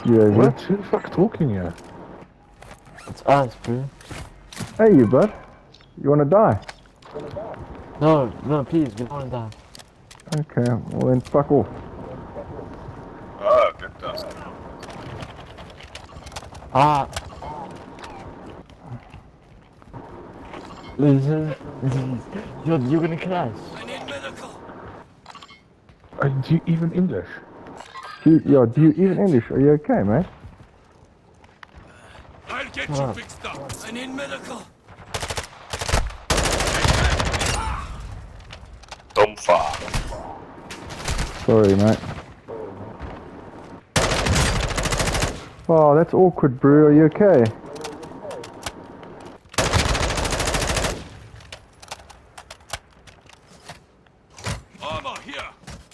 Yeah, What? Who the fuck talking here? It's us, bro. Hey, you bud. You wanna die? No, no, please, we don't want to die. Okay, well then fuck off. Ah, Victor. Ah. Listen, you're gonna crash. I need medical. Do you even English? Do you even English? Are you okay, mate? I'll get you fixed up. I need medical. Dumb fuck. Sorry, mate. Oh, that's awkward, bro. Are you okay? Armor here.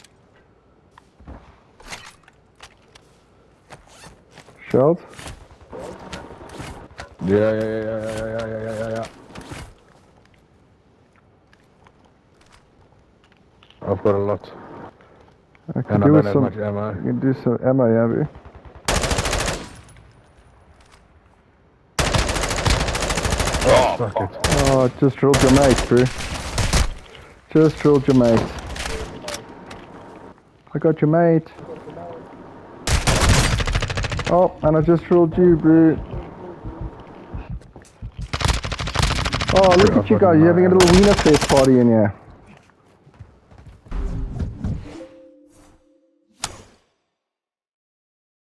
Shells? Yeah. I've got a lot. I And could I do don't with have some. much ammo. You can do some ammo, yeah, bro. Oh, fuck it. Oh, just drilled your mate, bro. Just drilled your mate. I got your mate. Oh, and I just drilled you, bro. Oh, look at you guys. You're having a little wiener fest party in here.